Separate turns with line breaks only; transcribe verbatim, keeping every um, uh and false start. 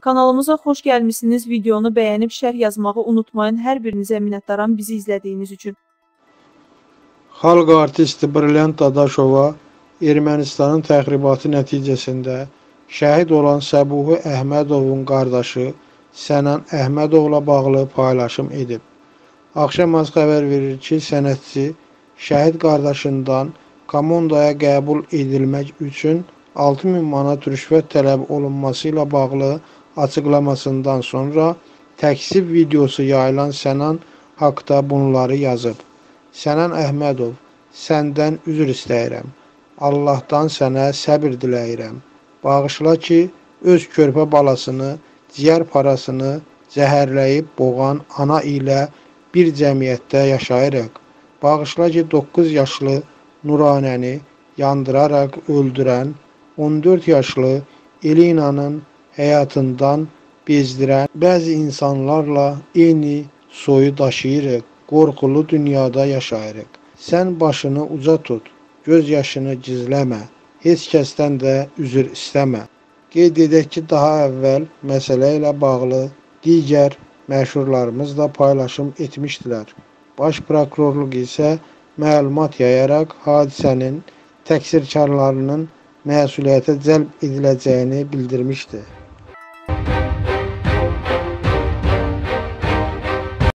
Kanalımıza xoş gəlmişsiniz. Videonu bəyənib şərh yazmağı unutmayın. Hər birinizə minnətdaram bizi izlədiyiniz üçün.
Xalq artisti Brilliant Dadaşova Ermənistanın təxribatı nəticəsində şəhid olan Səbuhi Əhmədovun qardaşı Sənan Əhmədovla bağlı paylaşım edib. Axşam az xəbər verir ki, sənətçi şəhid qardaşından komandaya qəbul edilmək üçün altı min manat rüşvət tələb olunması ilə bağlı açıqlamasından sonra təksib videosu yayılan Sənan haqda bunları yazıb. Sənan Əhmədov, səndən üzr istəyirəm. Allahdan sənə səbir diləyirəm. Bağışla ki, öz körpə balasını, ciyər parasını zəhərləyib boğan ana ilə bir cəmiyyətdə yaşayırıq. Bağışla ki, doqquz yaşlı Nuranəni yandıraraq öldürən, on dörd yaşlı Elinanın həyatından bezdirən bəzi insanlarla eyni soyu daşıyırıq. Qorxulu dünyada yaşayırıq. Sən başını uca tut, göz yaşını gizləmə, heç kəsdən də üzr istəmə. Qeyd edək ki, daha əvvəl məsələ ilə bağlı digər məşhurlarımız da paylaşım etmişdilər. Baş prokurorluq isə məlumat yayaraq hadisənin təqsirkarlarının məsuliyyətə cəlb ediləcəyini bildirmişdi.